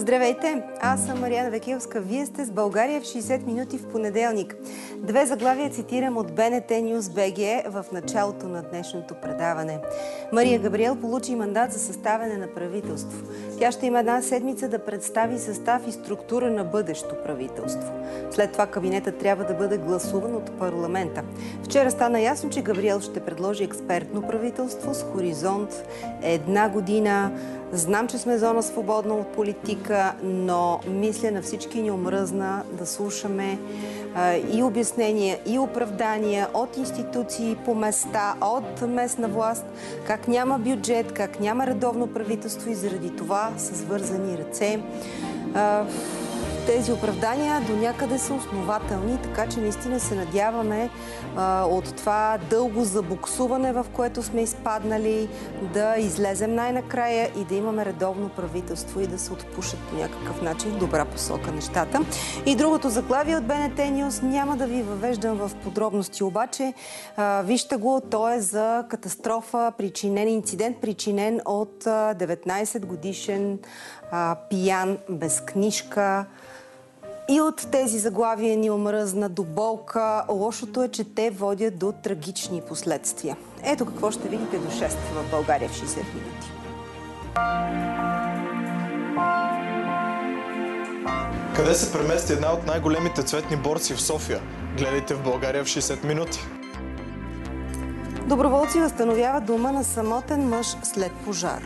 Здравейте! Аз съм Мариана Векиловска. Вие сте с България в 60 минути в понеделник. Две заглавия цитирам от БНТ News BG в началото на днешното предаване. Мария Габриел получи мандат за съставяне на правителство. Тя ще има една седмица да представи състав и структура на бъдещо правителство. След това кабинетът трябва да бъде гласуван от парламента. Вчера стана ясно, че Габриел ще предложи експертно правителство с хоризонт една година. Знам, че сме зона свободна от политика, но мисля на всички ни омръзна да слушаме и обяснения, и оправдания от институции по места, от местна власт, как няма бюджет, как няма редовно правителство и заради това са свързани ръце. Тези оправдания до някъде са основателни, така че наистина се надяваме от това дълго забуксуване, в което сме изпаднали, да излезем най-накрая и да имаме редовно правителство и да се отпушат по някакъв начин в добра посока нещата. И другото заглавие от БНТ News няма да ви въвеждам в подробности, обаче вижте го, то е за катастрофа, инцидент причинен от 19-годишен пиян без книжка. И от тези заглавия ни омръзна до болка. Лошото е, че те водят до трагични последствия. Ето какво ще видите до 6 в България в 60 минути. Къде се премести една от най-големите цветни борси в София? Гледайте в България в 60 минути. Доброволци възстановяват дома на самотен мъж след пожар.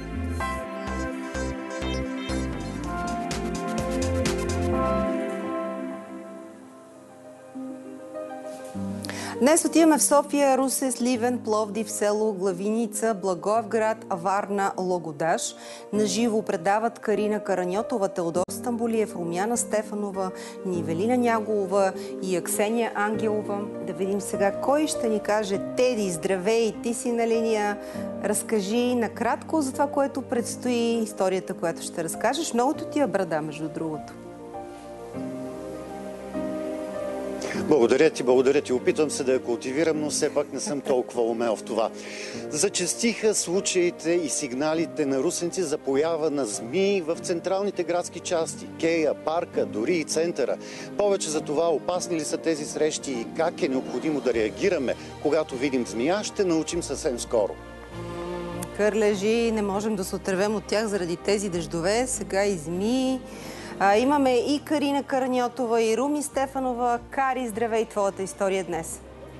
Днес отиваме в София, Русе, Сливен, Пловдив, село Главиница, Благоевград, Варна, Логодаж. Наживо предават Карина Караньотова, Теодор Стамболиев, Румяна Стефанова, Нивелина Няголова и Аксения Ангелова. Да видим сега кой ще ни каже. Теди, здравей, ти си на линия. Разкажи накратко за това, което предстои, историята, която ще разкажеш. Многото ти е брада, между другото. Благодаря ти. Опитвам се да я култивирам, но все пак не съм толкова умел в това. Зачестиха случаите и сигналите на русенци за поява на змии в централните градски части. Кея, парка, дори и центъра. Повече за това, опасни ли са тези срещи и как е необходимо да реагираме, когато видим змия, ще научим съвсем скоро. Кърлежи, не можем да се отървем от тях заради тези дъждове. Сега и змии. Имаме и Карина Караньотова, и Руми Стефанова. Кари, здравей, твоята история днес.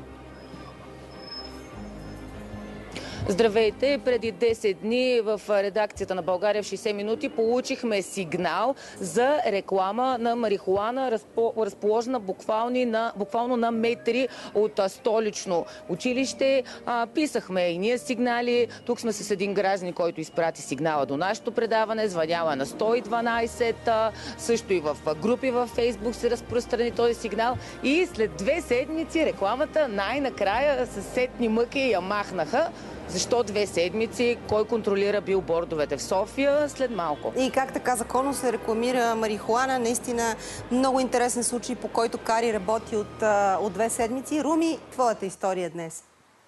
Здравейте! Преди 10 дни в редакцията на България в 60 минути получихме сигнал за реклама на марихуана, разположена буквално на метри от столично училище. Писахме и ние сигнали. Тук сме с един гражданин, който изпрати сигнала до нашето предаване. Звънява на 112. Също и в групи във Фейсбук се разпространи този сигнал. И след 2 седмици рекламата най-накрая със сетни мъки я махнаха. Защо 2 седмици? Кой контролира билбордовете в София? След малко. И как така законно се рекламира марихуана? Наистина много интересен случай, по който Кари работи от 2 седмици. Руми, твоята история днес.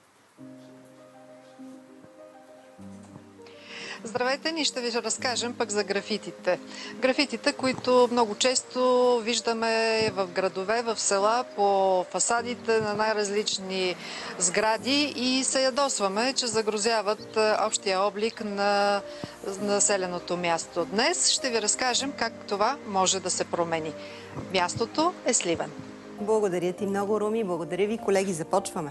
Здравейте, ние ще ви разкажем пък за графитите. Графитите, които много често виждаме в градове, в села, по фасадите на най-различни сгради и се ядосваме, че загрозяват общия облик на населеното място. Днес ще ви разкажем как това може да се промени. Мястото е Сливен. Благодаря ти много, Руми. Благодаря ви, колеги. Започваме.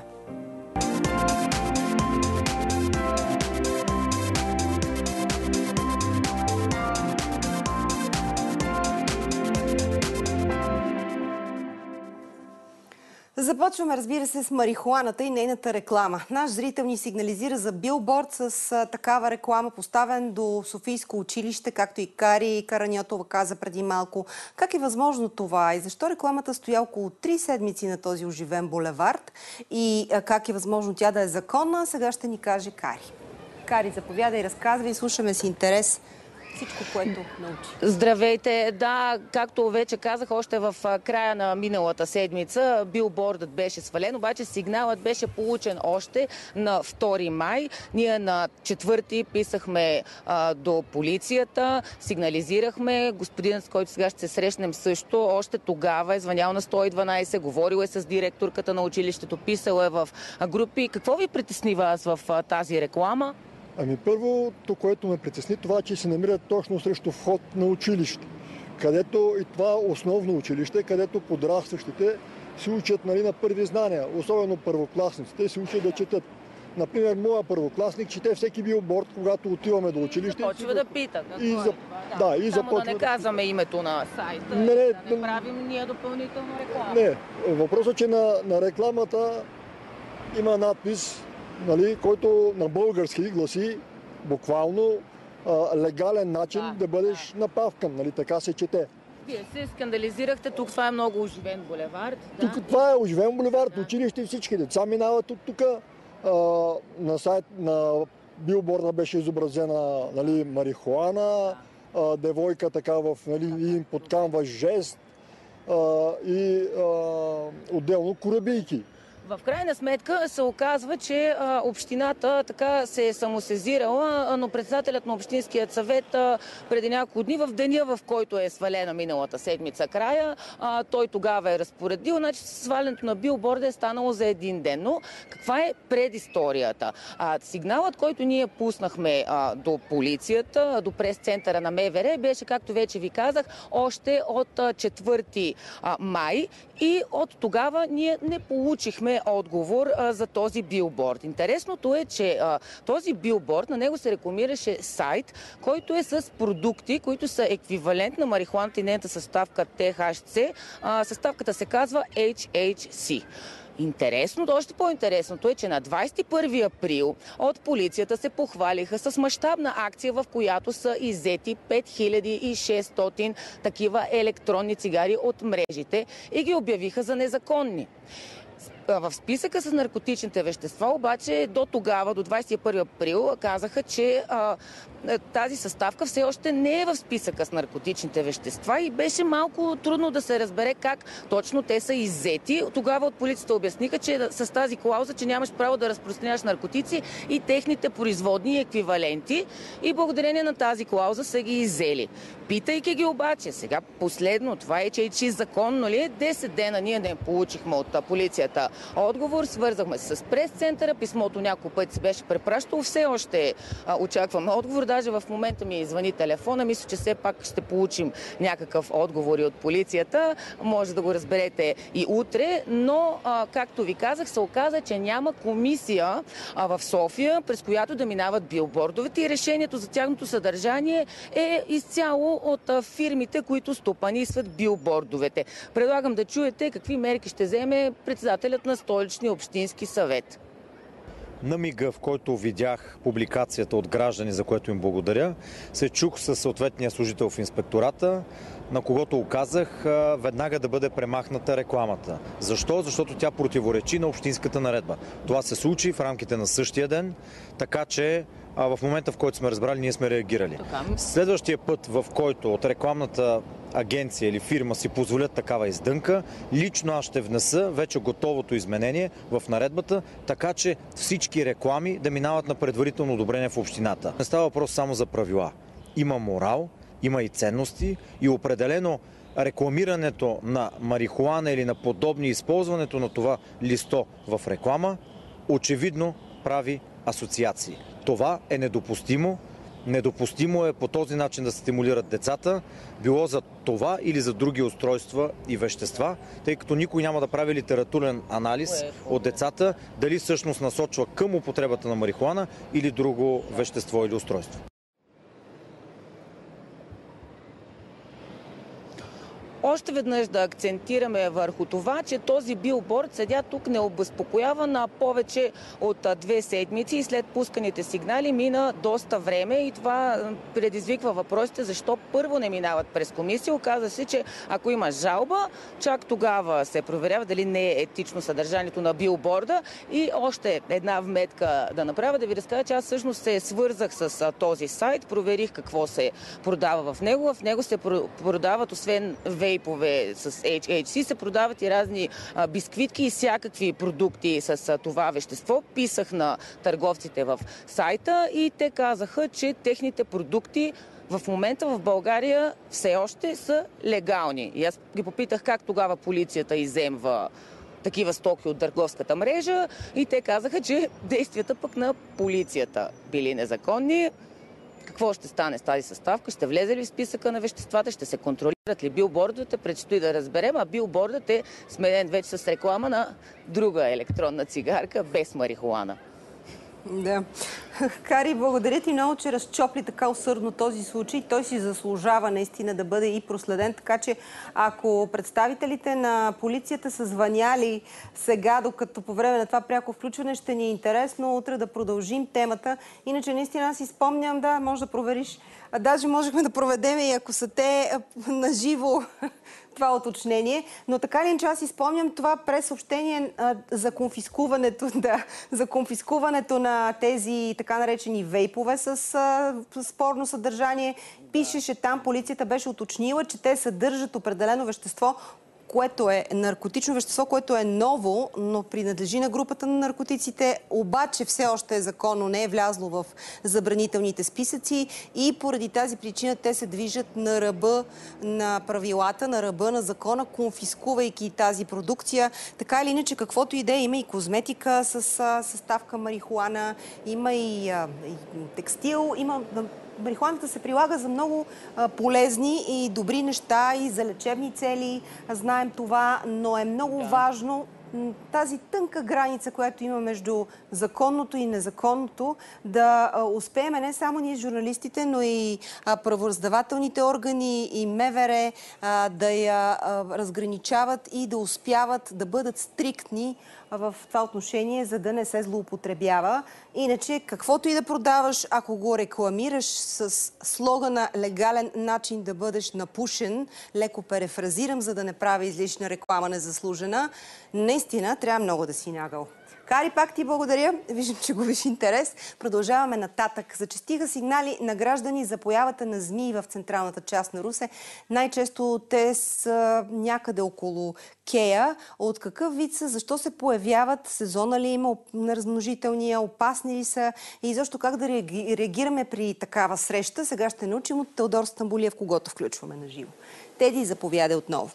Започваме, разбира се, с марихуаната и нейната реклама. Наш зрител ни сигнализира за билборд с такава реклама, поставен до Софийско училище, както и Кари Караньотова каза преди малко. Как е възможно това и защо рекламата стоя около 3 седмици на този оживен булевард и как е възможно тя да е законна, сега ще ни каже Кари. Кари, заповядай, разказвай, слушаме с интерес всичко, което научи? Здравейте! Да, както вече казах, още в края на миналата седмица билбордът беше свален, обаче сигналът беше получен още на 2 май. Ние на 4-ти писахме до полицията, сигнализирахме. Господинът, с който сега ще се срещнем също, още тогава е звънял на 112, говорил е с директорката на училището, писал е в групи. Какво ви притесни вас в тази реклама? Ами първото, което ме притесни, това, че се намират точно срещу вход на училище, където и това основно училище, където подрастващите се учат, нали, на първи знания, особено първокласниците се учат да четат. Например, моя първокласник чете всеки билборд, когато отиваме до училище. Почва да пита. И само да не казваме името на сайта, да не правим ние допълнително реклама. Не, въпросът е, че на рекламата има надпис, нали, който на български гласи буквално легален начин да бъдеш напавкан. Нали, така се чете. Вие се скандализирахте, тук това е много оживен булевард. Тук това е оживен булевард, училище и всички деца минават от тук. На сайт на билборда беше изобразена, нали, марихуана, девойка така в, нали, един подканващ жест и отделно корабийки. В крайна сметка се оказва, че общината така се е самосезирала, но председателят на Общинският съвет преди няколко дни, в деня, в който е свалена миналата седмица края, той тогава е разпоредил, значи свалянето на билборда е станало за един ден. Но каква е предисторията? Сигналът, който ние пуснахме до полицията, до прес-центъра на МВР, беше, както вече ви казах, още от 4 май и от тогава ние не получихме отговор за този билборд. Интересното е, че този билборд, на него се рекламираше сайт, който е с продукти, които са еквивалент на марихуаната и нейната съставка THC. Съставката се казва HHC. Интересно, още по-интересното е, че на 21 април от полицията се похвалиха с мащабна акция, в която са иззети 5600 такива електронни цигари от мрежите и ги обявиха за незаконни. В списъка с наркотичните вещества, обаче до тогава, до 21 април, казаха, че тази съставка все още не е в списъка с наркотичните вещества и беше малко трудно да се разбере как точно те са иззети. Тогава от полицията обясниха, че с тази клауза, че нямаш право да разпространяваш наркотици и техните производни еквиваленти, и благодарение на тази клауза са ги иззели. Питайки ги обаче, сега последно, това е, че законно ли е, 10 дена ние не получихме от полицията отговор, свързахме се с прес-центъра, писмото няколко пъти се беше препращало, все още очакваме отговор, даже в момента ми звъни телефона, мисля, че все пак ще получим някакъв отговор и от полицията, може да го разберете и утре, но както ви казах, се оказа, че няма комисия в София, през която да минават билбордовете и решението за тяхното съдържание е изцяло от фирмите, които стопанисват билбордовете. Предлагам да чуете какви мерки ще вземе председателят на Столичния общински съвет. На мига, в който видях публикацията от граждани, за което им благодаря, се чух със съответния служител в инспектората, на когото оказах веднага да бъде премахната рекламата. Защо? Защото тя противоречи на общинската наредба. Това се случи в рамките на същия ден, така че в момента, в който сме разбрали, ние сме реагирали. Следващия път, в който от рекламната агенция или фирма си позволят такава издънка, лично аз ще внеса вече готовото изменение в наредбата, така че всички реклами да минават на предварително одобрение в общината. Не става въпрос само за правила. Има морал, има и ценности и определено рекламирането на марихуана или на подобни, използването на това листо в реклама, очевидно прави асоциации. Това е недопустимо. Недопустимо е по този начин да се стимулират децата, било за това или за други устройства и вещества, тъй като никой няма да прави литературен анализ от децата, дали всъщност насочва към употребата на марихуана или друго вещество или устройство. още веднъж да акцентираме върху това, че този билборд седя тук необезпокоява на повече от 2 седмици и след пусканите сигнали мина доста време и това предизвиква въпросите защо първо не минават през комисия. Оказва се, че ако има жалба, чак тогава се проверява дали не е етично съдържанието на билборда. И още една вметка да направя, да ви разкажа, че аз всъщност се свързах с този сайт, проверих какво се продава в него. В него се продават, освен вейпове с HHC, се продават и разни бисквитки и всякакви продукти с това вещество. Писах на търговците в сайта и те казаха, че техните продукти в момента в България все още са легални. И аз ги попитах как тогава полицията изземва такива стоки от търговската мрежа и те казаха, че действията пък на полицията били незаконни. Какво ще стане с тази съставка? Ще влезе ли в списъка на веществата? Ще се контролират ли билбордовете? Предстои да разберем, а билбордът е сменен вече с реклама на друга електронна цигарка без марихуана. Да. Кари, благодаря ти много, че разчопли така усърдно този случай. Той си заслужава наистина да бъде и проследен, така че ако представителите на полицията са звъняли сега, докато по време на това пряко включване, ще ни е интересно утре да продължим темата. Иначе наистина аз си спомням, да, може да провериш. Даже можехме да проведем и ако са те наживо това уточнение. Но така ли, че аз изпомням това пресъобщение за конфискуването на тези така наречени вейпове с спорно съдържание. Пишеше там, полицията беше уточнила, че те съдържат определено вещество, което е наркотично вещество, което е ново, но принадлежи на групата на наркотиците, обаче все още е законно, не е влязло в забранителните списъци и поради тази причина те се движат на ръба на правилата, на ръба на закона, конфискувайки тази продукция. Така или иначе, каквото и да е, има и козметика с съставка марихуана, има и текстил, има... Марихуаната се прилага за много полезни и добри неща и за лечебни цели, знаем това, но е много важно тази тънка граница, която има между законното и незаконното, да успеем не само ние журналистите, но и правораздавателните органи и МВР да я разграничават и да успяват да бъдат стриктни в това отношение, за да не се злоупотребява. Иначе, каквото и да продаваш, ако го рекламираш с слогана легален начин да бъдеш напушен, леко перефразирам, за да не правя излишна реклама незаслужена, наистина трябва много да си нагъл. Кари, пак ти благодаря. Виждам, че губиш интерес. Продължаваме нататък. Зачестиха сигнали на граждани за появата на змии в централната част на Русе. Най-често те са някъде около Кея. От какъв вид са? Защо се появяват? Сезона ли има на размножителния? Опасни ли са? И защо как да реагираме при такава среща? Сега ще научим от Теодор Стамболиев, когото включваме на живо. Теди, заповядай отново.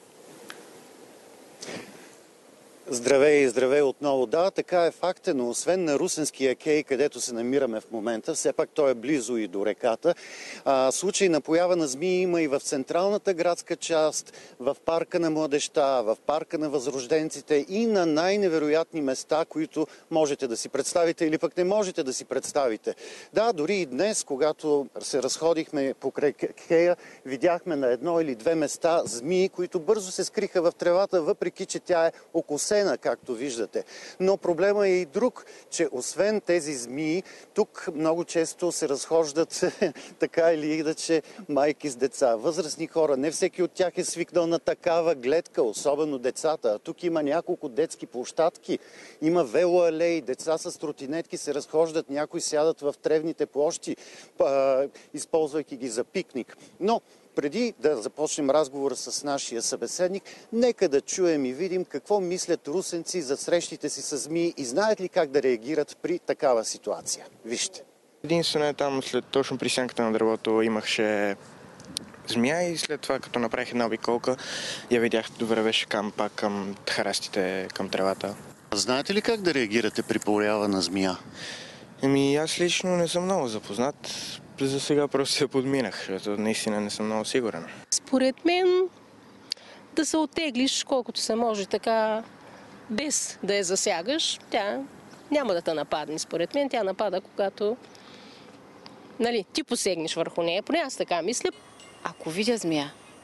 Здравей, здравей отново. Да, така е факт, но освен на Русенския кей, където се намираме в момента, все пак той е близо и до реката. Случай на поява на змии има и в централната градска част, в парка на младежта, в парка на възрожденците и на най-невероятни места, които можете да си представите или пък не можете да си представите. Да, дори и днес, когато се разходихме покрай кея, видяхме на едно или две места змии, които бързо се скриха в тревата, въпреки че тя е окосена, както виждате. Но проблема е и друг, че освен тези змии, тук много често се разхождат така или иначе майки с деца, възрастни хора. Не всеки от тях е свикнал на такава гледка, особено децата. Тук има няколко детски площадки, има велоалеи, деца с тротинетки се разхождат, някои сядат в тревните площи, използвайки ги за пикник. Но преди да започнем разговора с нашия събеседник, нека да чуем и видим какво мислят русенци за срещите си с змии и знаят ли как да реагират при такава ситуация. Вижте. Единствено е там, точно при сянката на дървото имаше змия и след това, като направих една обиколка, я видях да вървеше пак към храстите, към тревата. Знаете ли как да реагирате при поява на змия? Аз лично не съм много запознат. За сега просто се подминах, защото наистина не съм много сигурен. Според мен да се оттеглиш колкото се може така, без да я засягаш, тя няма да те нападне. Според мен тя напада, когато ти посегнеш върху нея. Поне аз така мисля. Ако видя змия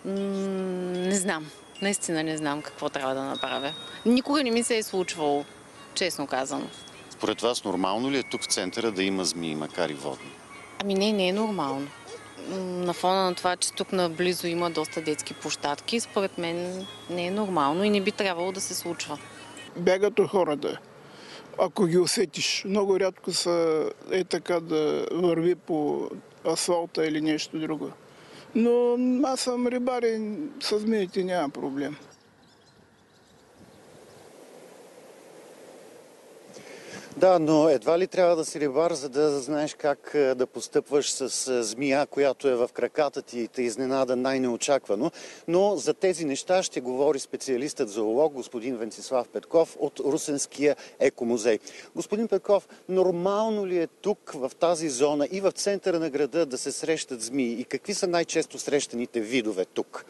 Не знам. Наистина не знам какво трябва да направя. Никога не ми се е случвало, честно казано. Според вас нормално ли е тук в центъра да има змии, макар и водни? Ами не е нормално. На фона на това, че тук наблизо има доста детски площадки, според мен не е нормално и не би трябвало да се случва. Бягат от хората, ако ги усетиш. Много рядко са така да върви по асфалта или нещо друго. Но аз съм рибар и с змиите няма проблем. Да, но едва ли трябва да си рибар, за да знаеш как да постъпваш с змия, която е в краката ти и те изненада най-неочаквано. Но за тези неща ще говори специалистът зоолог господин Венцислав Петков от Русенския екомузей. Господин Петков, нормално ли е тук, в тази зона и в центъра на града да се срещат змии? И какви са най-често срещаните видове тук?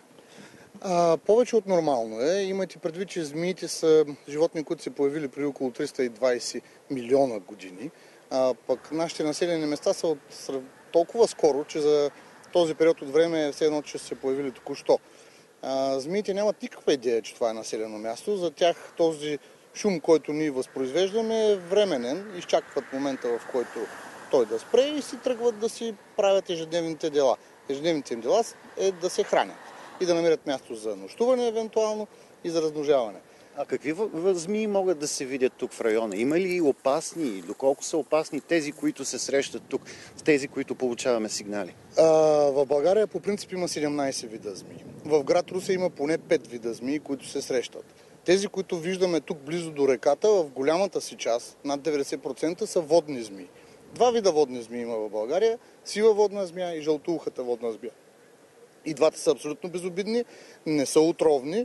Повече от нормално е. Имайте предвид, че змиите са животни, които се появили преди около 320 милиона години. Пък нашите населени места са толкова скоро, че за този период от време е все едно, че са се появили току-що. Змиите нямат никаква идея, че това е населено място. За тях този шум, който ние възпроизвеждаме, е временен. Изчакват момента, в който той да спре и си тръгват да си правят ежедневните дела. Ежедневните им дела е да се хранят и да намерят място за нощуване, евентуално, и за размножаване. А какви змии могат да се видят тук в района? Има ли опасни и доколко са опасни тези, които се срещат тук, с тези, които получаваме сигнали? В България по принцип има 17 вида змии. В град Русе има поне 5 вида змии, които се срещат. Тези, които виждаме тук близо до реката, в голямата си част, над 90%, са водни змии. Два вида водни змии има в България. Сива водна змия и жълтоухата водна змия. И двата са абсолютно безобидни, не са отровни,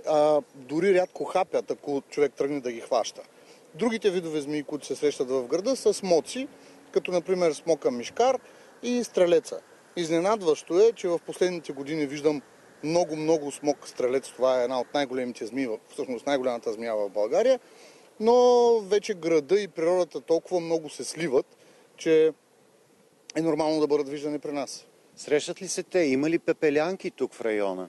дори рядко хапят, ако човек тръгне да ги хваща. Другите видове змии, които се срещат в града, са смоци, като например смока мишкар и стрелеца. Изненадващо е, че в последните години виждам много смок стрелец. Това е една от най-големите змии, всъщност най-голямата змия в България, но вече града и природата толкова много се сливат, че е нормално да бъдат виждани при нас. Срещат ли се те? Има ли пепелянки тук в района?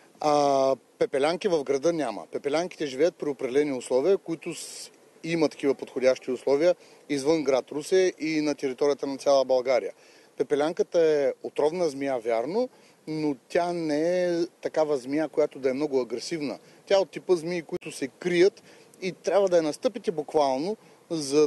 Пепелянки в града няма. Пепелянките живеят при определени условия, които имат такива подходящи условия извън град Русе и на територията на цяла България. Пепелянката е отровна змия, вярно, но тя не е такава змия, която да е много агресивна. Тя е от типа змии, които се крият и трябва да я настъпите буквално, за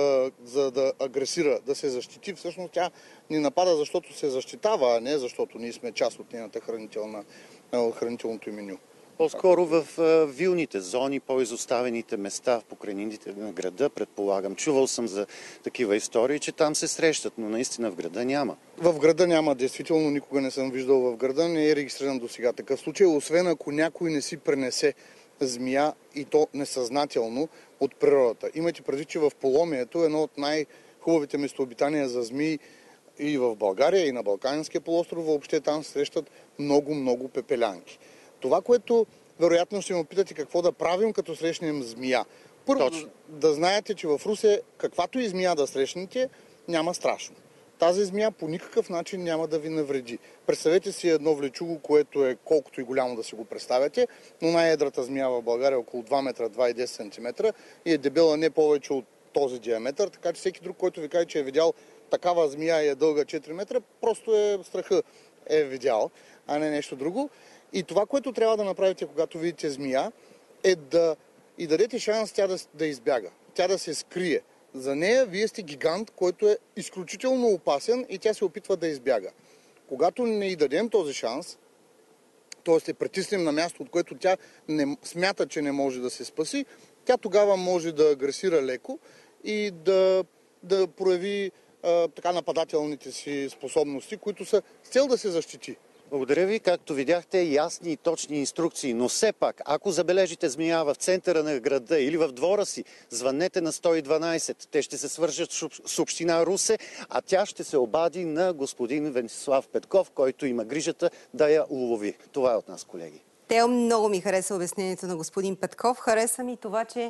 да агресира, да се защити. Всъщност тя ни напада, защото се защитава, а не защото ние сме част от нейната хранителното меню. По-скоро в вилните зони, по-изоставените места в покрайнините на града, предполагам. Чувал съм за такива истории, че там се срещат, но наистина в града няма. В града няма, действително никога не съм виждал в града, не е регистриран до сега такъв случай, освен ако някой не си пренесе змия и то несъзнателно от природата. Имайте предвид, че в Поломието едно от най-хубавите местообитания за змии и в България, и на Балканския полуостров, въобще там се срещат много пепелянки. Това, което вероятно ще ме питате какво да правим, като срещнем змия. Първо, да знаете, че в Русе каквато и змия да срещнете, няма страшно. Тази змия по никакъв начин няма да ви навреди. Представете си едно влечуго, което е колкото и голямо да си го представяте, но най-едрата змия в България е около 2 метра, 2,10 см и е дебела не повече от този диаметър, така че всеки друг, който ви каже, че е видял такава змия и е дълга 4 метра, просто е страха е видял, а не нещо друго. И това, което трябва да направите, когато видите змия, е да и дадете шанс тя да избяга, тя да се скрие. За нея вие сте гигант, който е изключително опасен и тя се опитва да избяга. Когато не й дадем този шанс, т.е. се притиснем на място, от което тя не смята, че не може да се спаси, тя тогава може да агресира леко и да прояви така нападателните си способности, които са с цел да се защити. Благодаря ви. Както видяхте, ясни и точни инструкции. Но все пак, ако забележите змия в центъра на града или в двора си, звънете на 112. Те ще се свържат с община Русе, а тя ще се обади на господин Венцислав Петков, който има грижата да я улови. Това е от нас, колеги. Тео, много ми хареса обяснението на господин Петков. Хареса ми това, че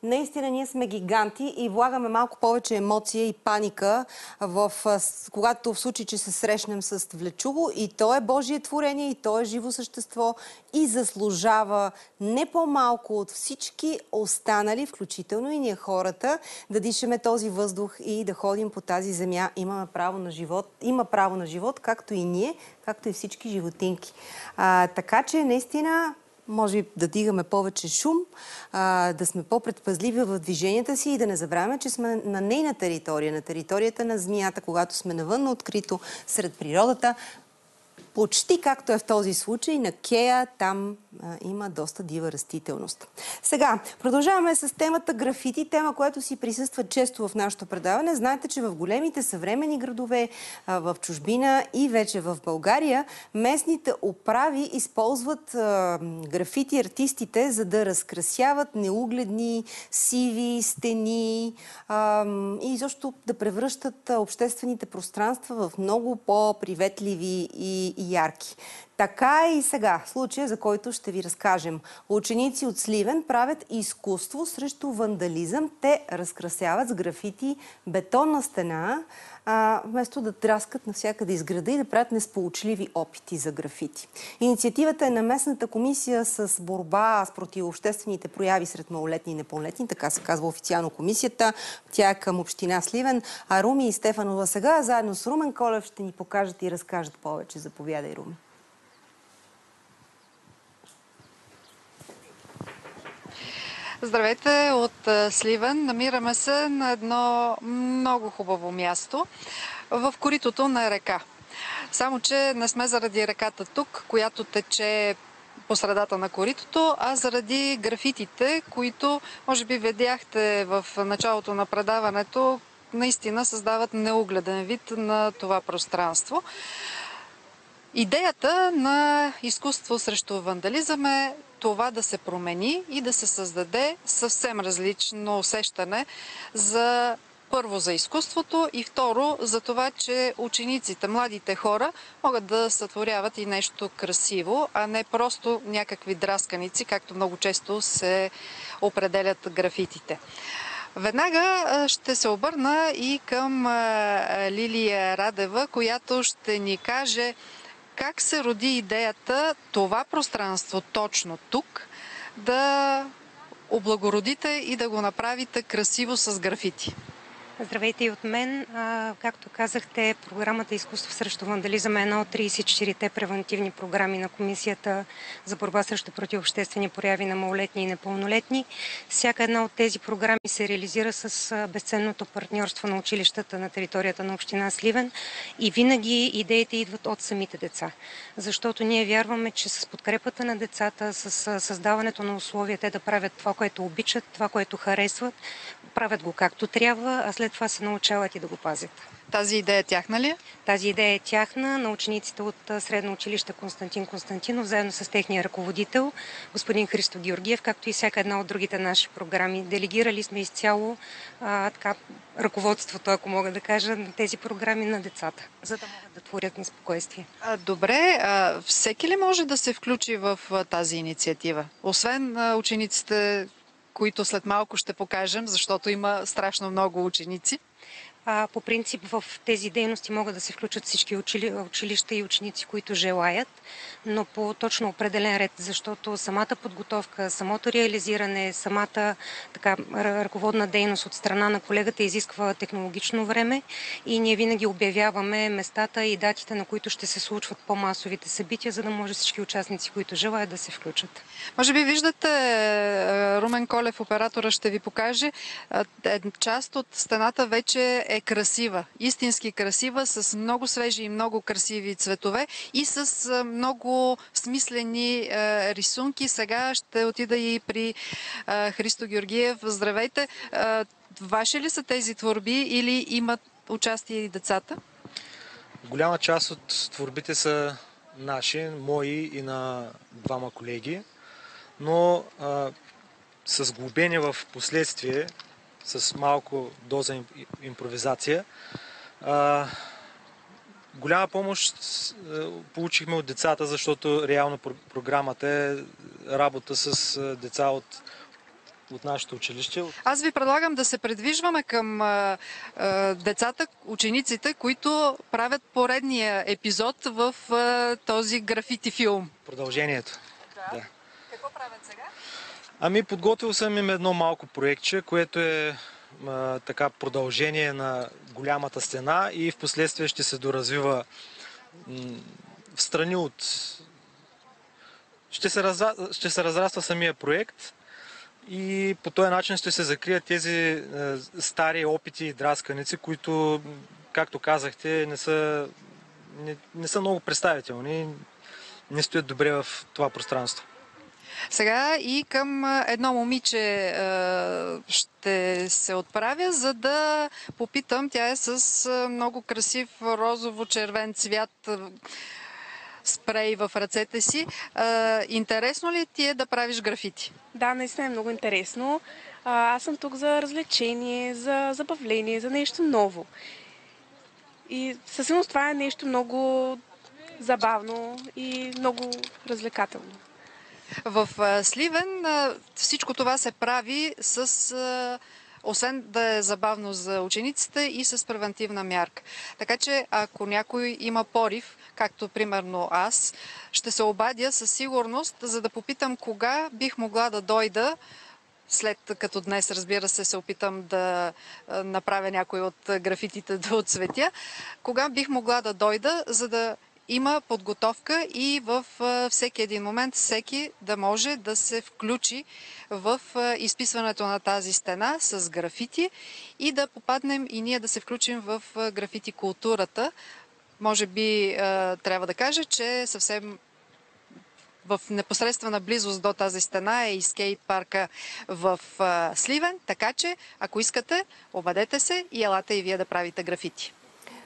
Наистина ние сме гиганти и влагаме малко повече емоция и паника, когато в случай, че се срещнем с влечуго, и то е Божие творение, и то е живо същество и заслужава не по-малко от всички останали, включително и ние хората, да дишаме този въздух и да ходим по тази земя. Имаме право на живот. Има право на живот, както и ние, както и всички животинки. Така че наистина може да дигаме повече шум, да сме по-предпазливи в движенията си и да не забравяме, че сме на нейна територия, на територията на змията, когато сме навън открито сред природата. Почти както е в този случай, на Кея там има доста дива растителност. Сега, продължаваме с темата графити, тема, която си присъства често в нашото предаване. Знаете, че в големите съвременни градове, в чужбина и вече в България, местните управи използват графити артистите, за да разкрасяват неугледни, сиви стени и изобщо да превръщат обществените пространства в много по-приветливи и ярки. Така е и сега, случая, за който ще ви разкажем. Ученици от Сливен правят изкуство срещу вандализъм. Те разкрасяват с графити бетонна стена, вместо да драскат навсякъде из града и да правят несполучливи опити за графити. Инициативата е на местната комисия с борба с противообществените прояви сред малолетни и непълнолетни, така се казва официално комисията. Тя е към община Сливен. А Руми и Стефанова сега, заедно с Румен Колев, ще ни покажат и разкажат повече. Заповядай, Руми. Здравейте от Сливен. Намираме се на едно много хубаво място в коритото на река. Само че не сме заради реката тук, която тече по средата на коритото, а заради графитите, които може би видяхте в началото на предаването, наистина създават неугледен вид на това пространство. Идеята на изкуство срещу вандализъм е това да се промени и да се създаде съвсем различно усещане първо за изкуството и второ за това, че учениците, младите хора могат да сътворяват и нещо красиво, а не просто някакви драсканици, както много често се определят графитите. Веднага ще се обърна и към Лилия Радева, която ще ни каже как се роди идеята това пространство точно тук да облагородите и да го направите красиво с графити. Здравейте и от мен. Както казахте, програмата Изкуство срещу вандализъм е една от 34-те превентивни програми на Комисията за борба срещу противообществени прояви на малолетни и непълнолетни. Всяка една от тези програми се реализира с безценното партньорство на училищата на територията на община Сливен и винаги идеите идват от самите деца. Защото ние вярваме, че с подкрепата на децата, с създаването на условия те да правят това, което обичат, това, което харесват, правят го както трябва, а след това се научават и да го пазят. Тази идея тяхна ли? Тази идея е тяхна на учениците от Средно училище Константин Константинов, заедно с техния ръководител, господин Христо Георгиев, както и всяка една от другите наши програми. Делегирали сме изцяло ръководството, ако мога да кажа, на тези програми на децата, за да могат да творят на спокойствие. Добре, всеки ли може да се включи в тази инициатива? Освен учениците, които след малко ще покажем, защото има страшно много ученици. По принцип в тези дейности могат да се включат всички училища и ученици, които желаят, но по точно определен ред, защото самата подготовка, самото реализиране, самата ръководна дейност от страна на колегата изисква технологично време и ние винаги обявяваме местата и датите, на които ще се случват по-масовите събития, за да може всички участници, които желаят, да се включат. Може би виждате, Румен Колев, оператора, ще ви покаже, част от стената вече е красива, истински красива, с много свежи и много красиви цветове и с много смислени рисунки. Сега ще отида и при Христо Георгиев. Здравейте! Ваши ли са тези творби или имат участие и децата? Голяма част от творбите са наши, мои и на двама колеги, но с глобени в последствие, с малко доза импровизация. Голяма помощ получихме от децата, защото реално програмата е работа с деца от от нашето училище. Аз ви предлагам да се придвижваме към децата, учениците, които правят поредния епизод в този графити филм. Продължението. Да. Какво правят сега? Ами подготвил съм им едно малко проектче, което е така продължение на голямата стена и в последствие ще се доразвива в страни от... Ще се разраства самия проект и по този начин ще се закрият тези стари опити и драсканици, които, както казахте, не са много представителни, не стоят добре в това пространство. Сега и към едно момиче ще се отправя, за да попитам. Тя е с много красив розово-червен цвят спрей в ръцете си. Интересно ли ти е да правиш графити? Да, наистина е много интересно. Аз съм тук за развлечение, за забавление, за нещо ново. И със сигурност това е нещо много забавно и много развлекателно. В Сливен всичко това се прави с, освен да е забавно за учениците, и с превентивна мярка. Така че ако някой има порив, както примерно аз, ще се обадя със сигурност, за да попитам кога бих могла да дойда, след като днес, разбира се опитам да направя някой от графитите да отцветя, кога бих могла да дойда, за да има подготовка и в всеки един момент всеки да може да се включи в изписването на тази стена с графити и да попаднем и ние да се включим в графити културата. Може би трябва да кажа, че съвсем в непосредствена близост до тази стена е и скейт парка в Сливен, така че ако искате, обадете се и елате и вие да правите графити.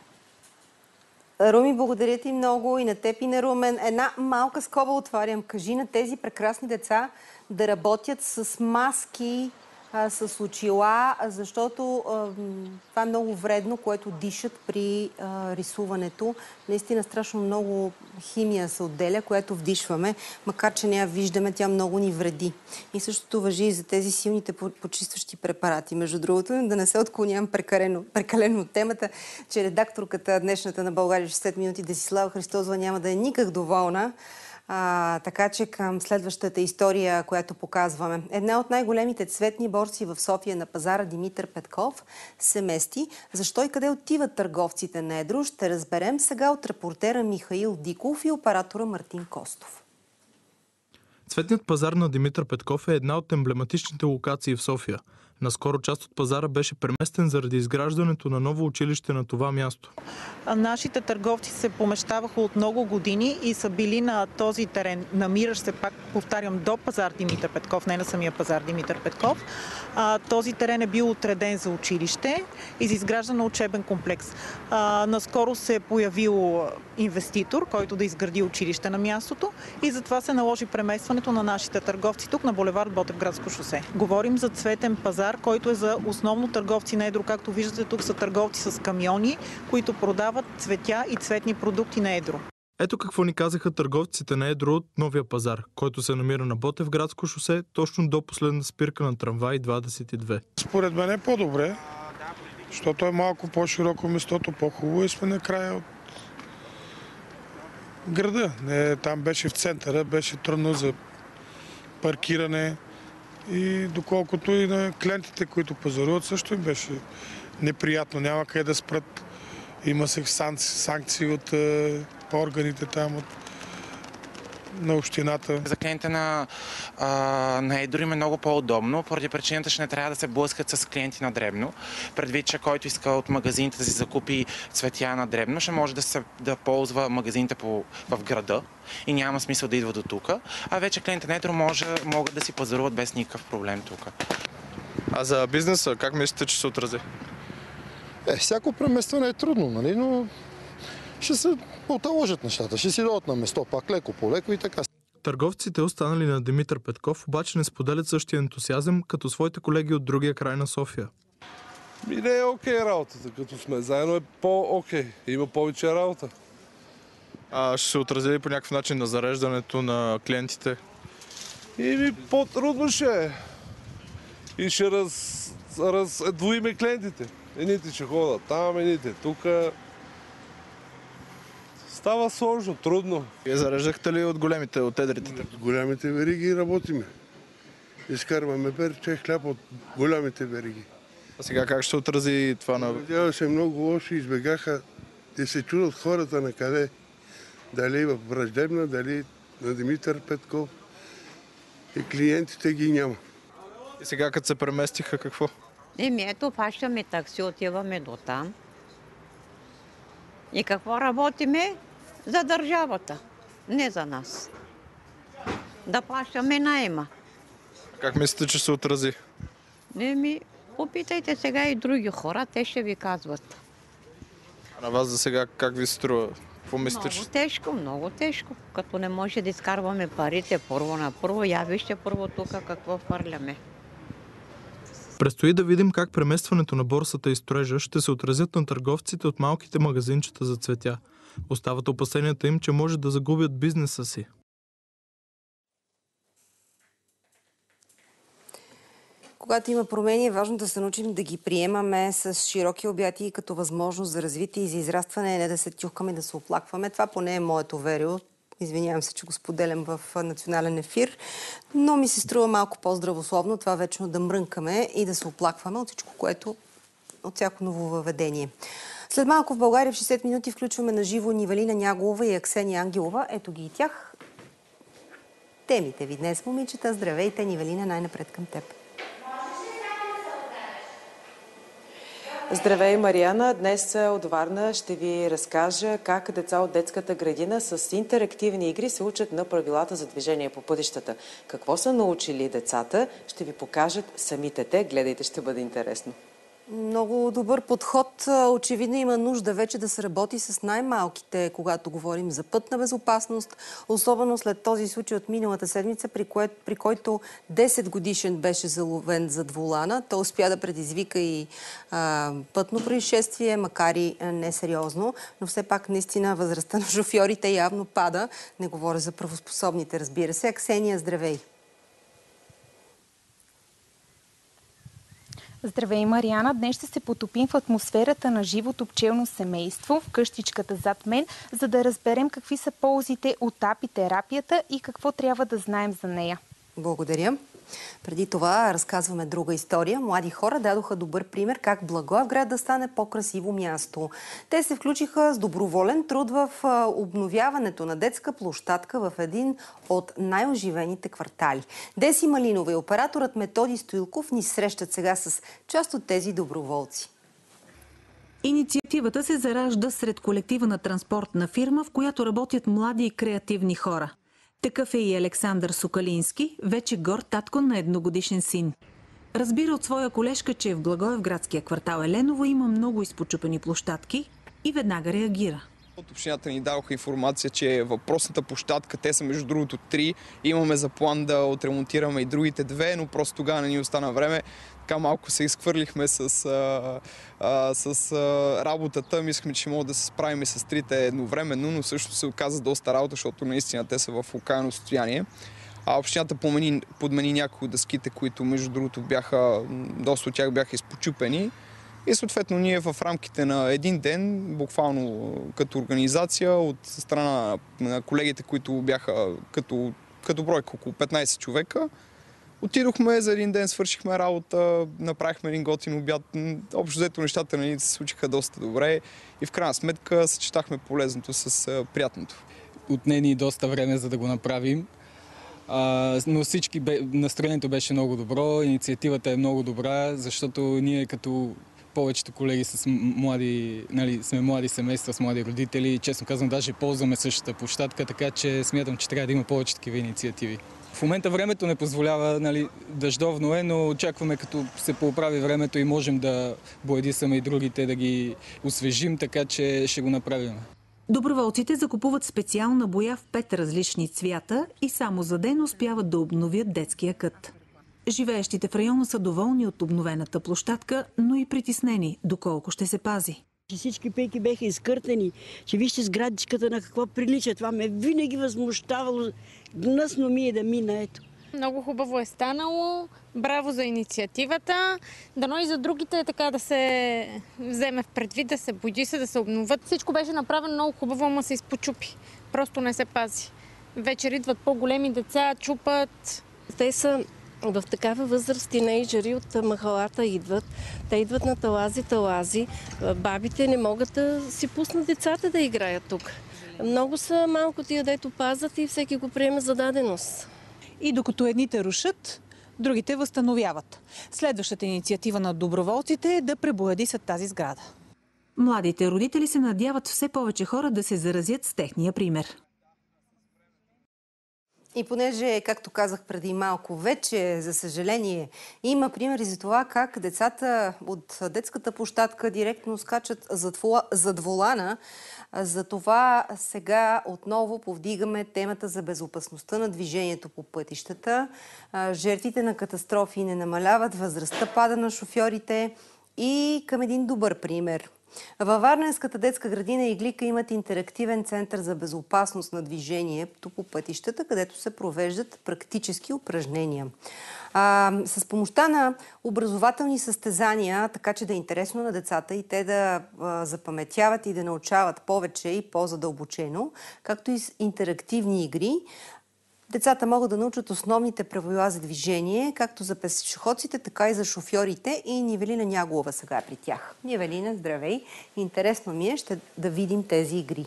Руми, благодаря ти много и на теб, и на Румен. Една малка скоба отварям. Кажи на тези прекрасни деца да работят с маски, с очила, защото това е много вредно, което дишат при рисуването. Наистина страшно много химия се отделя, която вдишваме, макар че не я виждаме, тя много ни вреди. И същото важи и за тези силните почистващи препарати. Между другото, да не се отклонявам прекалено от темата, че редакторката днешната на България 60 минути Десислава Христозова няма да е никак доволна. Така че към следващата история, която показваме. Една от най-големите цветни борси в София на пазара Димитър Петков се мести. Защо и къде отиват търговците на едро, ще разберем сега от репортера Михаил Диков и оператора Мартин Костов. Цветният пазар на Димитър Петков е една от емблематичните локации в София. Наскоро част от пазара беше преместен заради изграждането на ново училище на това място. Нашите търговци се помещаваха от много години и са били на този терен, намиращ се, пак повтарям, до пазар Димитър Петков, не на самия пазар Димитър Петков. Този терен е бил отреден за училище и за изграждане на учебен комплекс. Наскоро се е появил инвеститор, който да изгради училище на мястото и затова се наложи преместването на нашите търговци тук на булевард Ботевградско шосе. Говорим за цветен пазар, който е за основно търговци на едро. Както виждате, тук са търговци с камиони, които продават цветя и цветни продукти на едро. Ето какво ни казаха търговците на едро от новия пазар, който се намира на Ботевградско шосе, точно до последна спирка на трамвай 22. Според мен е по-добре, защото е малко по-широко местото, по-хубаво и сме на края от града. Там беше в центъра, беше трудно за паркиране и доколкото и на клиентите, които пазаруват, също им беше неприятно. Няма къде да спрат. Има се санкции от органите там, на общината. За клиентите на едро им е много по-удобно, поради причината, че не трябва да се блъскат с клиенти на дребно. Предвид, че който иска от магазините да си закупи цветя на дребно, ще може да ползва магазините в града и няма смисъл да идва до тук. А вече клиентите на едро могат да си пазаруват без никакъв проблем тук. А за бизнеса, как мислите, че се отрази? Всяко преместване е трудно, нали? Но ще се оталожат нещата, ще си дойдат на место, пак леко по леко и така. Търговците, останали на Димитър Петков, обаче не споделят същия ентусиазъм като своите колеги от другия край на София. Не е окей работата, като сме заедно е по-окей, има повече работа. Ще се отрази ли по някакъв начин на зареждането на клиентите? По-трудно ще е. и ще раздвоиме клиентите. Едните ще ходят там, едните тук. Става сложно, трудно. Вие зареждахте ли от големите, от едрите? От големите вериги работиме. Изкарваме перче хляб от големите вериги. А сега как ще отрази това на... Надява се много лошо, избегаха да се чудят хората на къде. Дали в Враждебна, дали на Димитър Петков. И клиентите ги няма. И сега като се преместиха, какво? Ето, фащаме такси, отиваме до там. И какво работиме? За държавата, не за нас. Да плащаме наема. Как мислите, че се отрази? Попитайте сега и други хора, те ще ви казват. А на вас за сега как ви струва? Какво мислите, че... Много тежко. Като не може да изкарваме парите първо на първо, я вижте първо тук какво хвърляме. Предстои да видим как преместването на борсата и строежа ще се отразят на търговците от малките магазинчета за цветя. Остават опасенията им, че може да загубят бизнеса си. Когато има промени, е важно да се научим да ги приемаме с широки обятия като възможност за развитие и за израстване, не да се тюхкаме, да се оплакваме. Това поне е моето верио. Извинявам се, че го споделям в национален ефир, но ми се струва малко по-здравословно това вечно да мрънкаме и да се оплакваме от всичко, което от всяко нововъведение. След малко в България в 60 минути включваме на живо Нивелина Няголова и Аксения Ангелова. Ето ги и тях. Темите ви днес, момичета. Здравейте, Нивелина, най-напред към теб. Здравей, Мариана! Днес от Варна ще ви разкажа как деца от детската градина с интерактивни игри се учат на правилата за движение по пътищата. Какво са научили децата, ще ви покажат самите те. Гледайте, ще бъде интересно. Много добър подход. Очевидно има нужда вече да се работи с най-малките, когато говорим за пътна безопасност. Особено след този случай от миналата седмица, при който 10 годишен беше заловен зад волана. Той успя да предизвика и пътно происшествие, макар и несериозно. Но все пак наистина възрастта на шофьорите явно пада. Не говоря за правоспособните, разбира се. Аксения, здравей! Здравей, Мариана! Днес ще се потопим в атмосферата на живото пчелно семейство в къщичката зад мен, за да разберем какви са ползите от апитерапията и какво трябва да знаем за нея. Благодаря. Преди това разказваме друга история. Млади хора дадоха добър пример как Благоевград да стане по-красиво място. Те се включиха с доброволен труд в обновяването на детска площадка в един от най-оживените квартали. Деси Малинова и операторът Методи Стоилков ни срещат сега с част от тези доброволци. Инициативата се заражда сред колектива на транспортна фирма, в която работят млади и креативни хора. Такъв е и Александър Сокалински, вече горд татко на едногодишен син. Разбира от своя колежка, че в Благоевградския квартал Еленово има много изпочупени площадки и веднага реагира. От общината ни дадоха информация, че въпросната площадка, те са между другото 3, имаме за план да отремонтираме и другите 2, но просто тогава не ни остана време. Така малко се изхвърлихме с работата. Мислихме, че мога да се справим с 3-те едновременно, но също се оказа доста работа, защото наистина те са в окаяно състояние. Общината подмени някои от дъските, които между другото доста от тях бяха изпочупени. И съответно ние в рамките на един ден, буквално като организация, от страна на колегите, които бяха като бройка около 15 човека, отидохме за един ден, свършихме работа, направихме един готин обяд. Общо взето нещата ни се случиха доста добре и в крайна сметка съчетахме полезното с приятното. Отне ни доста време, за да го направим. Но настроението беше много добро, инициативата е много добра, защото ние като повечето колеги сме млади семейства с млади родители и честно казвам, даже ползваме същата площадка, така че смятам, че трябва да има повече такива инициативи. В момента времето не позволява, дъждовно е, но очакваме като се поправи времето и можем да боядисаме и другите, да ги освежим, така че ще го направим. Доброволците закупуват специална боя в 5 различни цвята и само за ден успяват да обновят детския кът. Живеещите в района са доволни от обновената площадка, но и притеснени доколко ще се пази. Всички пейки беха изкъртени, че вижте сградичката на какво прилича. Това ме винаги възмущавало. Гнъсно ми е да мина, ето. много хубаво е станало. Браво за инициативата. Дано и за другите така да се вземе в предвид, да се боди се, да се обновят. Всичко беше направено много хубаво, ама се изпочупи. Просто не се пази. Вечер идват по-големи деца, чупат. Те са в такава възраст, тинейджери от махалата идват. Те идват на талази. Бабите не могат да си пуснат децата да играят тук. Много са малко тия, дето пазят и всеки го приема за даденост. И докато едните рушат, другите възстановяват. Следващата инициатива на доброволците е да пребоядисат тази сграда. Младите родители се надяват все повече хора да се заразят с техния пример. И понеже, както казах преди малко, вече, за съжаление, има примери за това как децата от детската площадка директно скачат зад волана. За това сега отново повдигаме темата за безопасността на движението по пътищата. Жертвите на катастрофи не намаляват, възрастта пада на шофьорите и към един добър пример. Във Варненската детска градина Иглика имат интерактивен център за безопасност на движението по пътищата, където се провеждат практически упражнения. С помощта на образователни състезания, така че да е интересно на децата и те да запаметяват и да научават повече и по-задълбочено, както и с интерактивни игри, децата могат да научат основните правила за движение, както за пешеходците, така и за шофьорите. И Нивелина Няголова сега при тях. Нивелина, здравей! Интересно ми е да видим тези игри.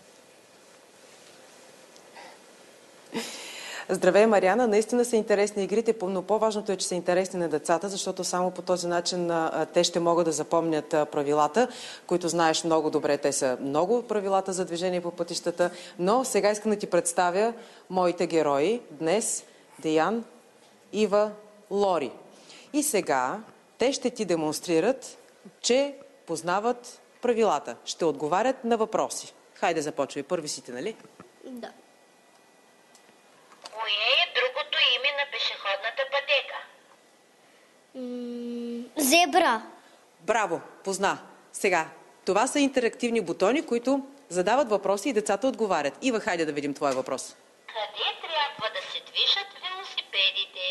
Здравей, Мариана! Наистина са интересни игрите, но по-важното е, че са интересни на децата, защото само по този начин те ще могат да запомнят правилата, които знаеш много добре. Те са много правилата за движение по пътищата, но сега искам да ти представя моите герои. Днес Деян, Ива, Лори. И сега те ще ти демонстрират, че познават правилата. Ще отговарят на въпроси. Хайде, започвай. Първи си ти, нали? Да. Кое е другото име на пешеходната пътека? Зебра. Браво, позна. Сега, това са интерактивни бутони, които задават въпроси и децата отговарят. Ива, хайде да видим твой въпрос. Къде трябва да се движат велосипедите?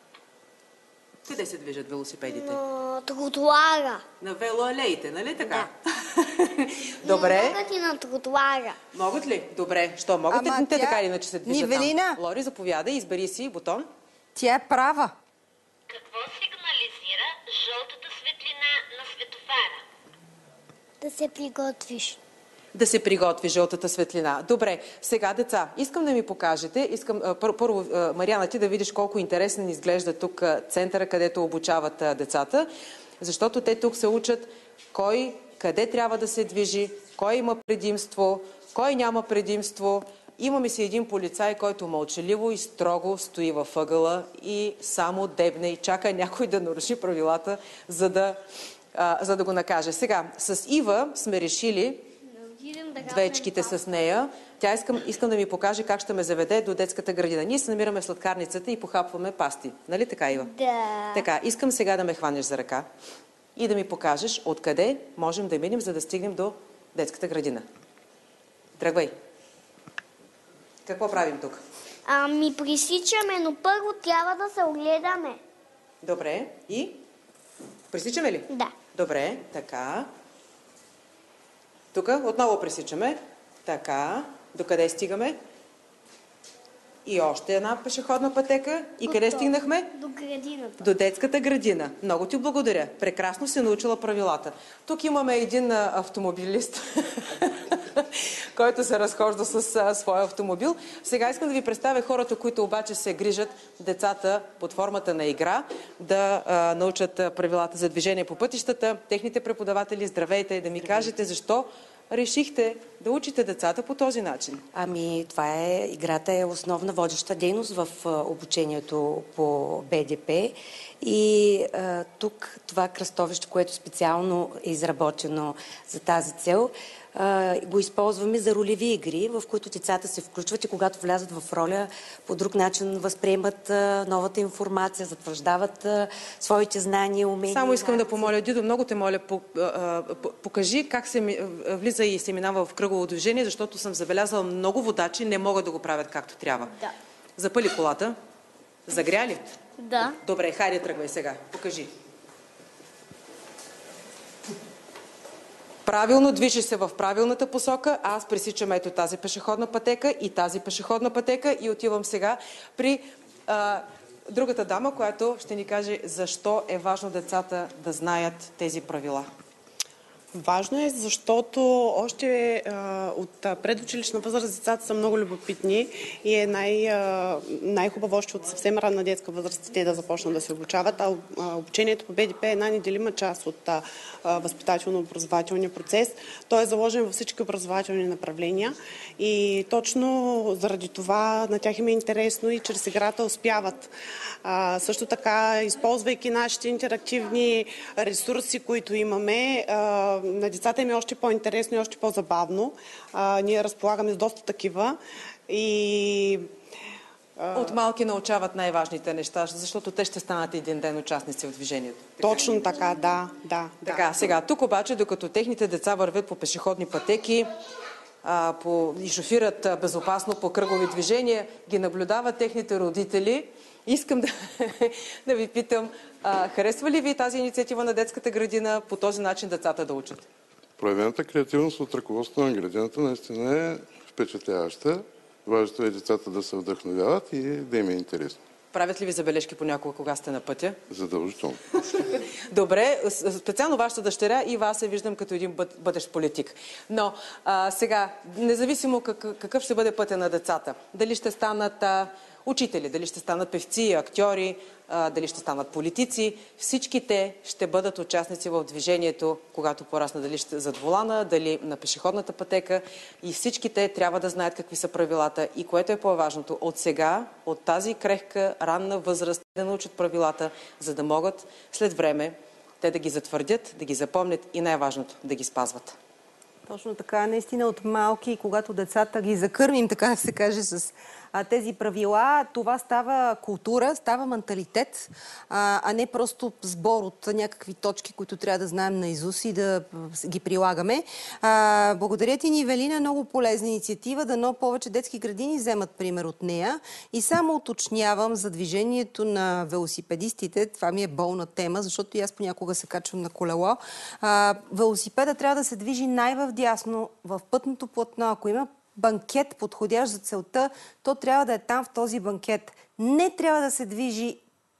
Къде се движат велосипедите? На тротуара. На велоалеите, нали така? Да. Добре. Могат и на тротуара. Могат ли? Добре. Що, могат ли те така или иначе се движат Нивелина. там? Лори, заповядай, избери си бутон. Тя е права. Какво сигнализира жълтата светлина на светофара? Да се приготвиш. Да се приготви жълтата светлина. Добре, сега, деца, искам да ми покажете, първо, Мариана, ти да видиш колко интересен изглежда тук центъра, където обучават децата, защото те тук се учат кой, къде трябва да се движи, кой има предимство, кой няма предимство. Имаме си един полицай, който мълчаливо и строго стои във ъгъла и само дебне и чака някой да наруши правилата, за да го накаже. Сега, с Ива сме решили двечките с нея. Тя искам да ми покаже как ще ме заведе до детската градина. Ние се намираме в сладкарницата и похапваме пасти. Нали така, Ива? Да. Така, искам сега да ме хванеш за ръка и да ми покажеш откъде можем да минем, за да стигнем до детската градина. Тръгвай. Какво правим тук? Пресичаме, но първо трябва да се огледаме. Добре. И? Пресичаме ли? Да. Добре, така. Тук отново пресичаме. Така. Докъде стигаме? И още една пешеходна пътека. И къде стигнахме? До градината. До детската градина. Много ти благодаря. Прекрасно си научила правилата. Тук имаме един автомобилист, който се разхожда с своя автомобил. Сега искам да ви представя хората, които обаче се грижат децата под формата на игра, да научат правилата за движение по пътищата. Техните преподаватели, здравейте, да ми кажете защо решихте да учите децата по този начин? Играта е основна водеща дейност в обучението по БДП и тук това кръстовище, което специално е изработено за тази цел, го използваме за ролеви игри, в които децата се включват и когато влязат в роля, по друг начин възприемат новата информация, затвърждават своите знания, умения. Само искам да помоля, Дидо, много те моля, покажи как се влиза и се минава в кръгово движение, защото съм забелязала много водачи не могат да го правят както трябва. Да. Запали колата. Загря ли? Да. Добре, хайде тръгвай сега. Покажи. Правилно, движи се в правилната посока. Аз пресичам ето тази пешеходна пътека и тази пешеходна пътека и отивам сега при другата дама, която ще ни каже защо е важно децата да знаят тези правила. Важно е, защото още от предучилищна възраст децата са много любопитни и е най-хубаво още от съвсем ранна детска възраст те да започнат да се обучават. А обучението по БДП е една неделима част от възпитателно-образователния процес. Той е заложен във всички образователни направления и точно заради това на тях им е интересно и чрез играта успяват. Също така, използвайки нашите интерактивни ресурси, които имаме, на децата им е още по-интересно и още по-забавно. Ние разполагаме с доста такива и... От малки научават най-важните неща, защото те ще станат един ден участници в движението. Точно така, да. Така, сега, тук обаче, докато техните деца вървят по пешеходни пътеки и шофират безопасно по кръгови движения, ги наблюдават техните родители. Искам да ви питам, харесва ли ви тази инициатива на детската градина по този начин децата да учат? Проявената креативност от ръководството на градината наистина е впечатляваща. Важното е децата да се вдъхновяват и да им е интересно. Правят ли ви забележки понякога, кога сте на пътя? Задължително. Добре, специално вашата дъщеря и вас се виждам като един бъдещ политик. Но сега, независимо какъв ще бъде пътя на децата, дали ще станат учители, дали ще станат певци, актьори, дали ще станат политици, всички те ще бъдат участници в движението, когато пораснат, дали ще зад волана, дали на пешеходната пътека, и всички те трябва да знаят какви са правилата и, което е по-важното, от сега, от тази крехка, ранна възраст да научат правилата, за да могат след време те да ги затвърдят, да ги запомнят и най-важното, да ги спазват. Точно така, наистина от малки, когато децата ги закърмим, така да се каже, с тези правила, това става култура, става менталитет, а не просто сбор от някакви точки, които трябва да знаем наизуст и да ги прилагаме. Благодаря ти, Нивелина, много полезна инициатива, дано повече детски градини вземат пример от нея. И само уточнявам за движението на велосипедистите, това ми е болна тема, защото и аз понякога се качвам на колело. Велосипеда трябва да се движи най-вдясно в пътното платно. Ако има банкет, подходящ за целта, то трябва да е там в този банкет. Не трябва да се движи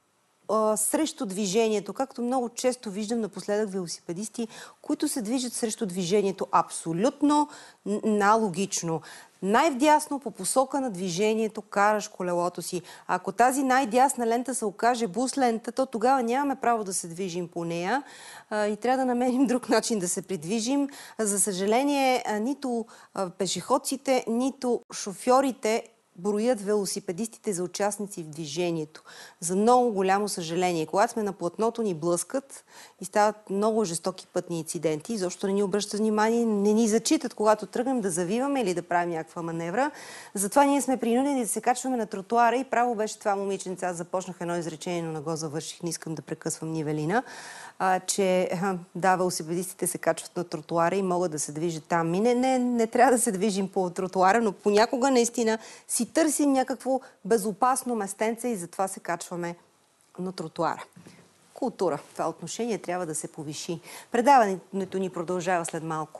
срещу движението, както много често виждам напоследък велосипедисти, които се движат срещу движението. Абсолютно налогично. Най-вдясно по посока на движението караш колелото си. Ако тази най-дясна лента се окаже бус лента, то тогава нямаме право да се движим по нея и трябва да намерим друг начин да се придвижим. За съжаление, нито пешеходците, нито шофьорите броят велосипедистите за участници в движението. За много голямо съжаление. Когато сме на платното, ни блъскат и стават много жестоки пътни инциденти. Защото не ни обръщат внимание, не ни зачитат, когато тръгнем да завиваме или да правим някаква маневра. Затова ние сме принудени да се качваме на тротуара и право беше това момиченце. Аз започнах едно изречение, но не го завърших. Не искам да прекъсвам Нивелина. Че да, велосипедистите се качват на тротуара и могат да се движат там. Не трябва да се движим по тротуара, но понякога наистина си търсим някакво безопасно местенце и затова се качваме на тротуара. Култура. Това отношение трябва да се повиши. Предаването ни продължава след малко.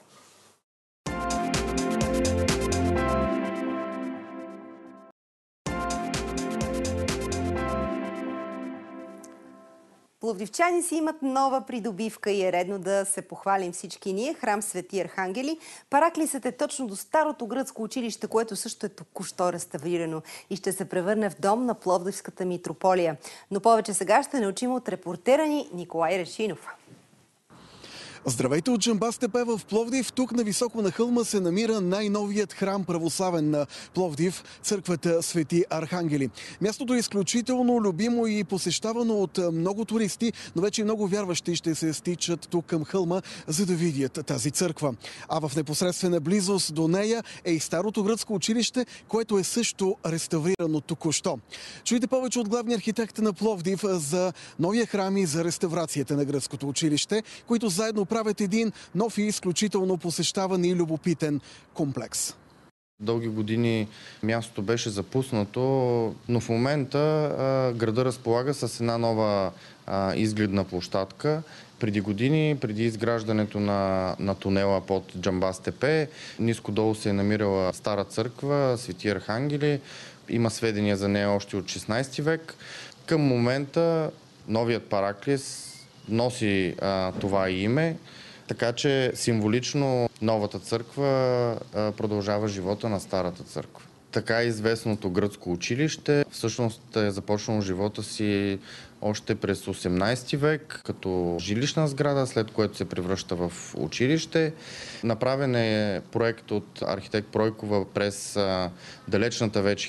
Пловдивчани си имат нова придобивка и е редно да се похвалим всички ние. Храм Свети Архангели. Параклисът е точно до старото гръцко училище, което също е току-що реставрирано и ще се превърне в дом на Пловдивската митрополия. Но повече сега ще научим от репортера ни Николай Решинов. Здравейте от Джамбазтепе в Пловдив. Тук нависоко на хълма се намира най-новият храм православен на Пловдив, църквата Свети Архангели. Мястото е изключително любимо и посещавано от много туристи, но вече много вярващи ще се стичат тук към хълма, за да видят тази църква. А в непосредствена близост до нея е и старото гръцко училище, което е също реставрирано току-що. Чуйте повече от главния архитект на Пловдив за новия храм и за реставрацията на гръцкото училище, които заедно правят един нов и изключително посещаван и любопитен комплекс. Дълги години мястото беше запуснато, но в момента града разполага с една нова изгледна площадка. Преди години, преди изграждането на тунела под Джамбаз тепе, ниско долу се е намирала стара църква, Свети Архангели. Има сведения за нея още от 16 век. Към момента новият параклис носи това име, така че символично новата църква продължава живота на старата църква. Така известното гръцко училище всъщност е започнало живота си още през 18 век като жилищна сграда, след което се превръща в училище. Направен е проект от архитект Пройкова през далечната вече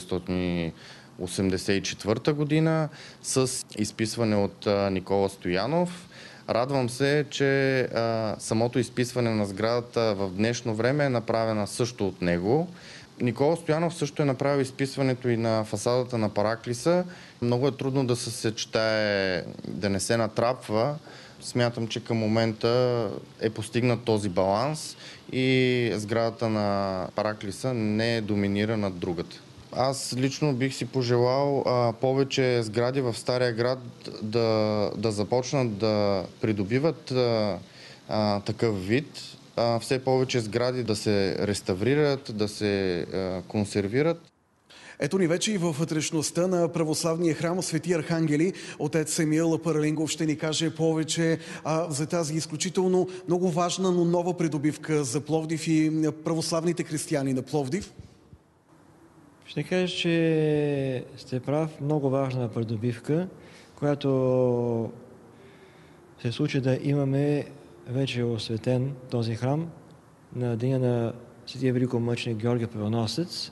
1984 година с изписване от Никола Стоянов. Радвам се, че самото изписване на сградата в днешно време е направена също от него. Никола Стоянов също е направил изписването и на фасадата на параклиса. Много е трудно да се съчетае, да не се натрапва. Смятам, че към момента е постигнат този баланс и сградата на параклиса не доминира над другата. Аз лично бих си пожелал повече сгради в Стария град да започнат да придобиват такъв вид. Все повече сгради да се реставрират, да се консервират. Ето ни вече и във вътрешността на православния храм Свети Архангели. Отец Емил Паралингов ще ни каже повече за тази изключително много важна, но нова придобивка за Пловдив и православните християни на Пловдив. Ще кажа, че сте прав, много важна придобивка, която се случи да имаме вече осветен този храм на деня на Светия великомъченик Георги Първоносец.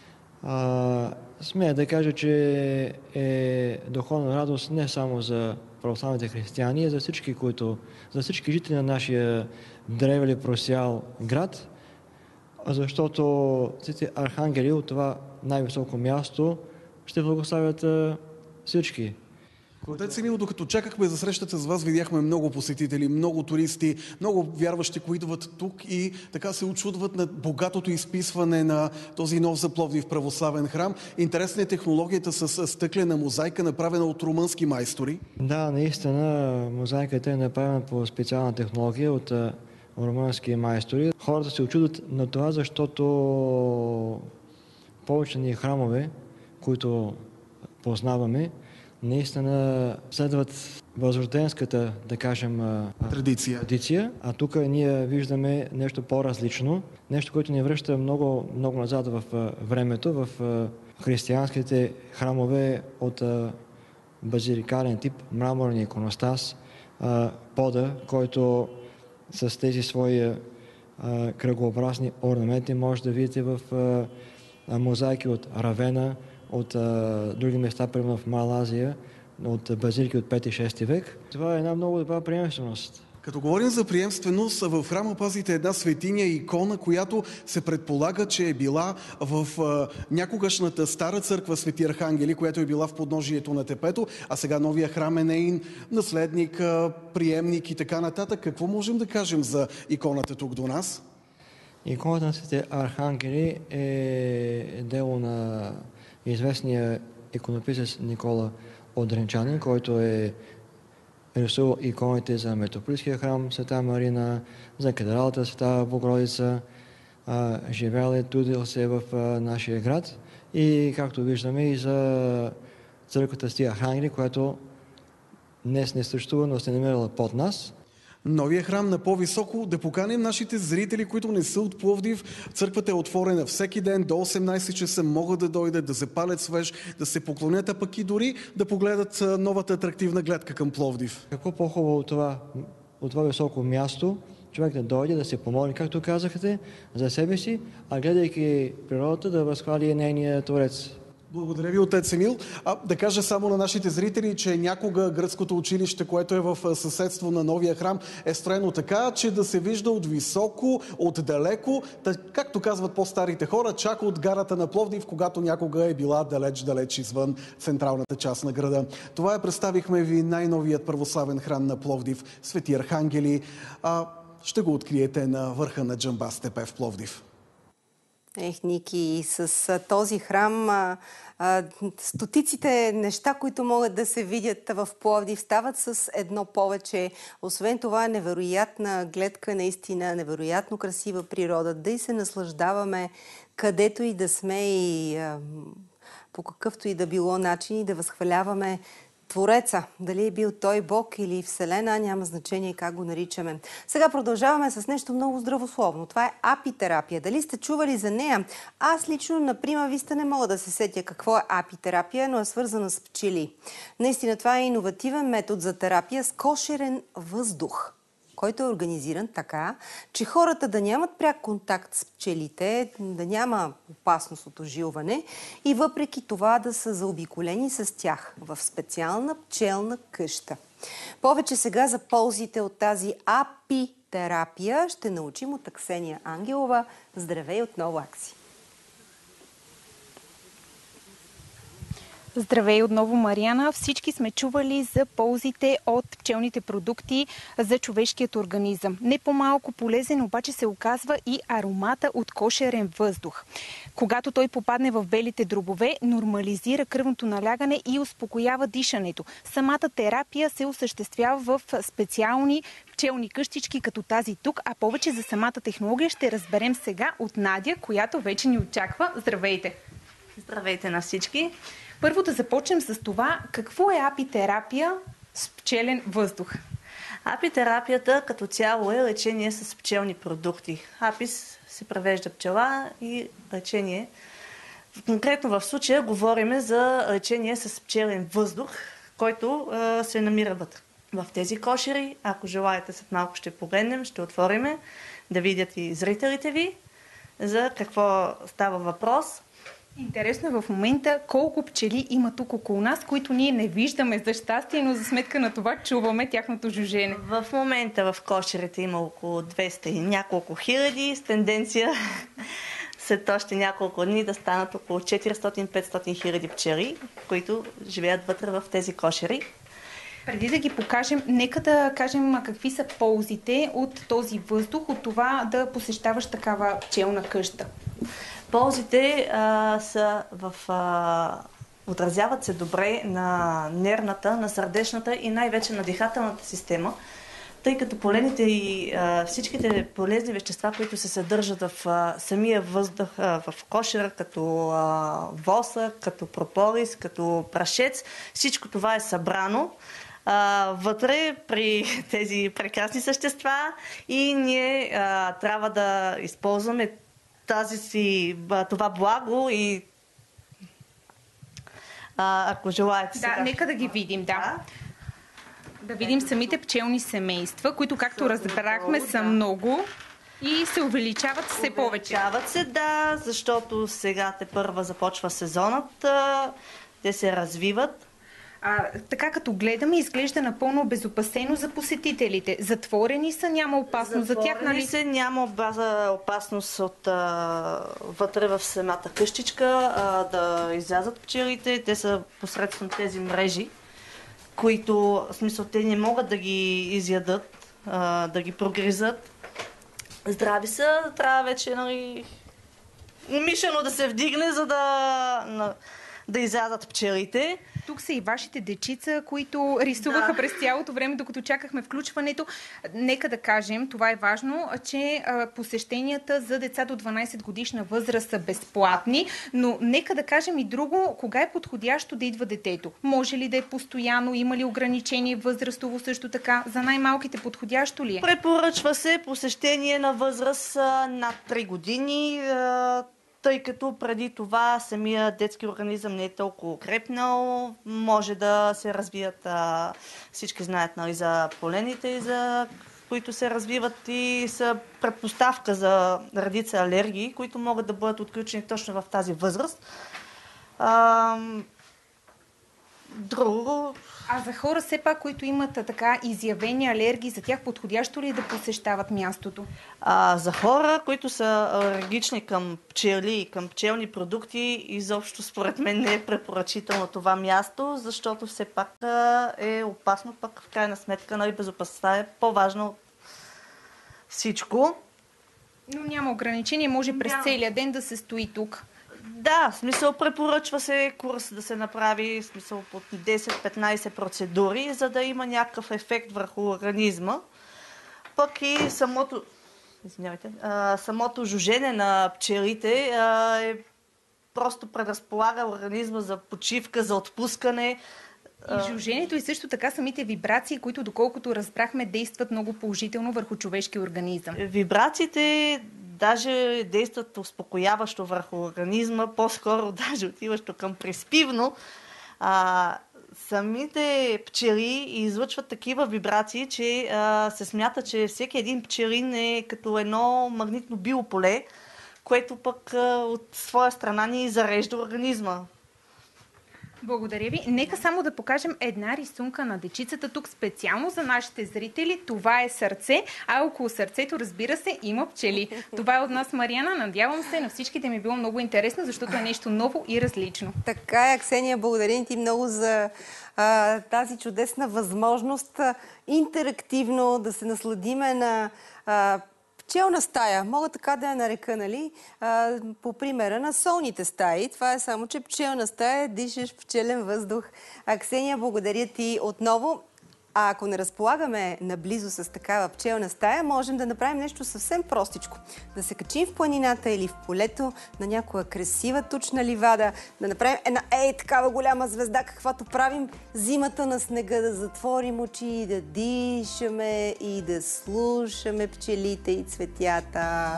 Смея да кажа, че е духовна радост не само за православните християни, а за всички жители на нашия древен и просял град, защото светите архангели от това най-високо място ще благославят всички. Отец Емил, докато чакахме за срещата с вас, видяхме много посетители, много туристи, много вярващи, които идват тук и така се очудват на богатото изписване на този нов за Пловдив православен храм. Интересна е технологията с стъклена мозайка, направена от румънски майстори. Да, наистина мозайката е направена по специална технология от румънски майстори. Хората се очудват на това, защото повече ни храмове, които познаваме, наистина следват възрожденската, да кажем, традиция. А тук ние виждаме нещо по-различно, нещо, което ни връща много, много назад в времето, в християнските храмове от базиликален тип, мраморния иконостас, пода, който с тези свои кръгообразни орнаменти може да видите в мозайки от Равена, от други места, примерно в Малазия, от базилики от 5-6 век. Това е една много добра приемственост. Като говорим за приемственост, в храма пазите една светиня и икона, която се предполага, че е била в някогашната стара църква Свети Архангели, която е била в подножието на тепето, а сега новия храм е нейн наследник, приемник и така нататък. Какво можем да кажем за иконата тук до нас? Иконата на Свети Архангели е дело на известния иконописец Никола Одринчанин, който е рисувал иконите за Метрополитския храм Света Марина, за катедралата Света Богородица, живял е, трудил се в нашия град и, както виждаме, и за църквата Свети Архангели, която днес не съществува, но се намирала под нас. Новия храм на по-високо, да поканим нашите зрители, които не са от Пловдив. Църквата е отворена всеки ден до 18 часа, могат да дойдат, да запалят свеж, да се поклонят, а пък и дори да погледат новата атрактивна гледка към Пловдив. Какво по-хубаво от това високо място, човек да дойде, да се помоли, както казахте, за себе си, а гледайки природата, да възхвали нейния Творец. Благодаря ви, отец Емил. Да кажа само на нашите зрители, че някога гръцкото училище, което е в съседство на новия храм, е строено така, че да се вижда от високо, от далеко, както казват по-старите хора, чак от гарата на Пловдив, когато някога е била далеч извън централната част на града. Това представихме ви най-новият православен храм на Пловдив, Свети Архангели. Ще го откриете на върха на Джамбаз тепе в Пловдив. Ники, с този храм стотиците неща, които могат да се видят в Пловдив, стават с едно повече. Освен това, невероятна гледка, наистина невероятно красива природа. Да и се наслаждаваме където и да сме и по какъвто и да било начин и да възхваляваме Твореца. Дали е бил той Бог или Вселена, няма значение как го наричаме. Сега продължаваме с нещо много здравословно. Това е апитерапия. Дали сте чували за нея? Аз лично, например, виста не мога да се сетя какво е апитерапия, но е свързана с пчели. Наистина това е иновативен метод за терапия с кошерен въздух, който е организиран така, че хората да нямат пряк контакт с пчелите, да няма опасност от ожилване и въпреки това да са заобиколени с тях в специална пчелна къща. Повече сега за ползите от тази апитерапия ще научим от Аксения Ангелова. Здравей отново, Акси! Здравей отново, Мариана. Всички сме чували за ползите от пчелните продукти за човешкият организъм. Не по-малко полезен обаче се оказва и аромата от кошерен въздух. Когато той попадне в белите дробове, нормализира кръвното налягане и успокоява дишането. Самата терапия се осъществява в специални пчелни къщички като тази тук, а повече за самата технология ще разберем сега от Надя, която вече ни очаква. Здравейте! Здравейте на всички! Първо да започнем с това, какво е апитерапия с пчелен въздух? Апитерапията като цяло е лечение с пчелни продукти. Апис се превежда пчела и лечение. Конкретно в случая говорим за лечение с пчелен въздух, който се намира вътре в тези кошери. Ако желаете, след малко ще погледнем, ще отвориме да видят и зрителите ви за какво става въпрос. Интересно е в момента колко пчели има тук около нас, които ние не виждаме за щастие, но за сметка на това чуваме тяхното жужене. В момента в кошерите има около 200 и няколко хиляди, с тенденция след още няколко дни да станат около 400-500 хиляди пчели, които живеят вътре в тези кошери. Преди да ги покажем, нека да кажем какви са ползите от този въздух, от това да посещаваш такава пчелна къща. Ползите са отразяват се добре на нервната, на сърдечната и най-вече на дихателната система, тъй като полените и всичките полезни вещества, които се съдържат в самия въздух, в кошера, като восък, като прополис, като прашец, всичко това е събрано вътре при тези прекрасни същества и ние трябва да използваме това благо и ако желаете сега. Да, нека да ги видим, да. Да видим самите пчелни семейства, които, както разбрахме, са много и се увеличават все повече. Увеличават се, да, защото сега тепърва започва сезонът, те се развиват. Така като гледаме, изглежда напълно обезопасено за посетителите. Затворени са, няма опасност за тях, нали? Се, няма опасност от вътре в самата къщичка да излязат пчелите. Те са посредством тези мрежи, които, в смисъл, те не могат да ги изядат, да ги прогризат. Здрави са, трябва вече, нали, умишлено да се вдигне, за да излязат пчелите. Тук са и вашите дечица, които рисуваха през цялото време, докато чакахме включването. Нека да кажем, това е важно, че посещенията за деца до 12 годишна възраст са безплатни, но нека да кажем и друго, кога е подходящо да идва детето? Може ли да е постоянно? Има ли ограничение възрастово също така? За най-малките подходящо ли е? Препоръчва се посещение на възраст над 3 години, тъй като преди това самия детски организъм не е толкова укрепнал, може да се развият, всички знаят, нали, за полените, и за които се развиват и са предпоставка за редица алергии, които могат да бъдат отключени точно в тази възраст. Друго... А за хора все пак, които имат така изявени алергии, за тях подходящо ли е да посещават мястото? За хора, които са алергични към пчели и към пчелни продукти, изобщо според мен не е препоръчително това място, защото все пак е опасно, пък в крайна сметка, нали, безопасността е по-важно от всичко. Но няма ограничение, може през целия ден да се стои тук. Да, в смисъл препоръчва се курс да се направи, в смисъл под 10-15 процедури, за да има някакъв ефект върху организма. Пък и самото жужене на пчелите е просто предразполага организма за почивка, за отпускане. И жуженето и също така самите вибрации, които доколкото разбрахме действат много положително върху човешкия организъм. Вибрациите даже действат успокояващо върху организма, по-скоро даже отиващо към преспивно. Самите пчели излъчват такива вибрации, че се смята, че всеки един пчелин е като едно магнитно биополе, което пък от своя страна ни зарежда организма. Благодаря ви. Нека само да покажем една рисунка на дечицата тук специално за нашите зрители. Това е сърце, а около сърцето, разбира се, има пчели. Това е от нас, Мариана. Надявам се, на всичките ми е било много интересно, защото е нещо ново и различно. Така е, Ксения, благодаря ти много за тази чудесна възможност интерактивно да се насладиме на пчелна стая. Мога така да я нарека, нали? По примера на солните стаи. Това е само, че пчелна стая, дишаш пчелен въздух. Ксения, благодаря ти отново. А ако не разполагаме наблизо с такава пчелна стая, можем да направим нещо съвсем простичко. Да се качим в планината или в полето на някоя красива тучна ливада, да направим една такава голяма звезда, каквато правим зимата на снега, да затворим очи, да дишаме и да слушаме пчелите и цветята.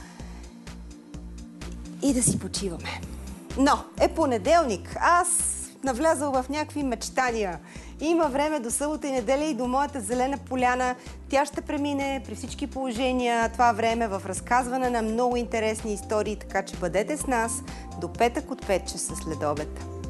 И да си почиваме. Но е понеделник. Аз навлязал в някакви мечтания. Има време до събота и неделя и до моята зелена поляна. Тя ще премине при всички положения това време в разказване на много интересни истории, така че бъдете с нас до петък от 5 часа след обед.